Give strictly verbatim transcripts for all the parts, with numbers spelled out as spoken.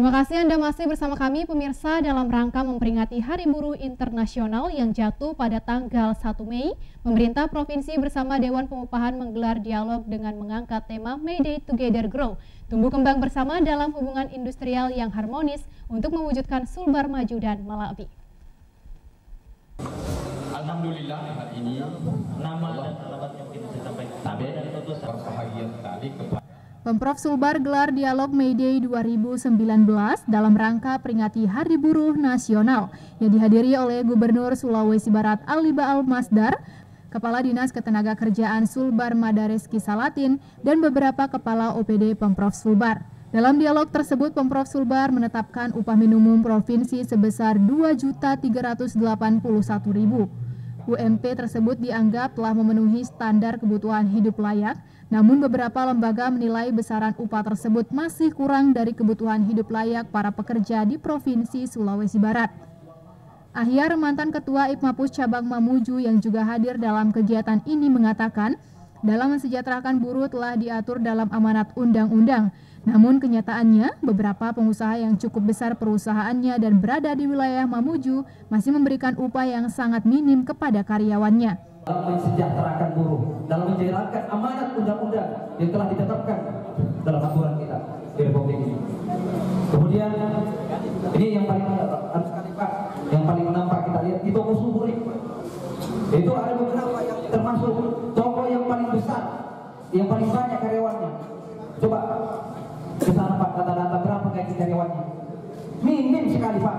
Terima kasih Anda masih bersama kami pemirsa dalam rangka memperingati Hari Buruh Internasional yang jatuh pada tanggal satu Mei. Pemerintah Provinsi bersama Dewan Pengupahan menggelar dialog dengan mengangkat tema May Day Together Grow, tumbuh kembang bersama dalam hubungan industrial yang harmonis untuk mewujudkan Sulbar maju dan melabih. Alhamdulillah hari ini nama dan alamat yang kita sampaikan dan tentu berbahagia sekali kepada Pemprov Sulbar gelar dialog May Day dua ribu sembilan belas dalam rangka peringati Hari Buruh Nasional yang dihadiri oleh Gubernur Sulawesi Barat Ali Baal Masdar, Kepala Dinas Ketenagakerjaan Sulbar Madareski Salatin, dan beberapa kepala O P D Pemprov Sulbar. Dalam dialog tersebut, Pemprov Sulbar menetapkan upah minimum provinsi sebesar dua juta tiga ratus delapan puluh satu ribu rupiah. U M P tersebut dianggap telah memenuhi standar kebutuhan hidup layak, namun beberapa lembaga menilai besaran upah tersebut masih kurang dari kebutuhan hidup layak para pekerja di Provinsi Sulawesi Barat. Ahyar, mantan Ketua Ipmapus Cabang Mamuju yang juga hadir dalam kegiatan ini mengatakan, dalam mensejahterakan buruh telah diatur dalam amanat undang-undang. Namun kenyataannya, beberapa pengusaha yang cukup besar perusahaannya dan berada di wilayah Mamuju masih memberikan upah yang sangat minim kepada karyawannya. Dalam mensejahterakan buruh, dalam menjalankan amanat undang-undang yang telah ditetapkan dalam aturan kita di Republik ini. Kemudian, ini yang paling harus sekali Pak, yang paling nampak kita lihat di toko Suburik. Itu ada beberapa yang termasuk toko yang paling besar, yang paling banyak karyawannya. Coba ke sana Pak, data-data berapa gaji karyawannya? Minim sekali Pak.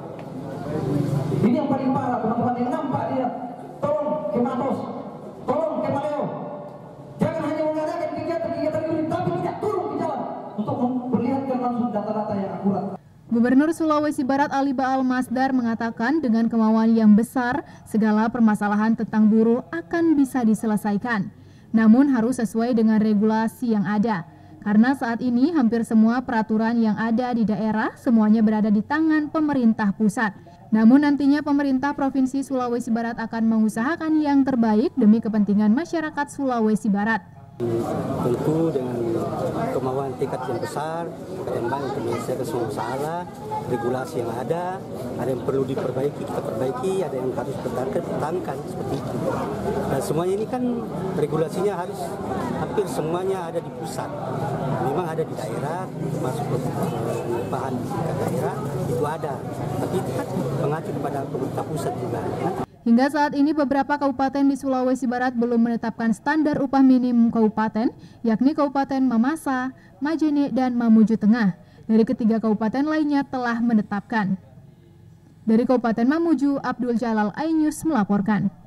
Ini yang paling parah, teman-teman yang nampak dia. Tolong Kematos, tolong Kemaleo, jangan hanya mengadakan kegiatan-kegiatan ini, tapi tidak turun ke jalan untuk memperlihatkan langsung data-data yang akurat. Gubernur Sulawesi Barat Ali Baal Masdar mengatakan dengan kemauan yang besar, segala permasalahan tentang buruh akan bisa diselesaikan. Namun harus sesuai dengan regulasi yang ada. Karena saat ini hampir semua peraturan yang ada di daerah semuanya berada di tangan pemerintah pusat. Namun nantinya pemerintah Provinsi Sulawesi Barat akan mengusahakan yang terbaik demi kepentingan masyarakat Sulawesi Barat. Tentu dengan kemauan tingkat yang besar, yang baik untuk menyelesaikan semua masalah, regulasi yang ada, ada yang perlu diperbaiki, kita perbaiki, ada yang harus dipertahankan, seperti itu. Dan semuanya ini kan regulasinya harus hampir semuanya ada di pusat. Memang ada di daerah, termasuk bahan di tingkat daerah, itu ada. Tapi itu kan mengacu kepada pemerintah pusat juga. Hingga saat ini beberapa kabupaten di Sulawesi Barat belum menetapkan standar upah minimum kabupaten, yakni Kabupaten Mamasa, Majene, dan Mamuju Tengah. Dari ketiga kabupaten lainnya telah menetapkan. Dari Kabupaten Mamuju, Abdul Jalal Ainus melaporkan.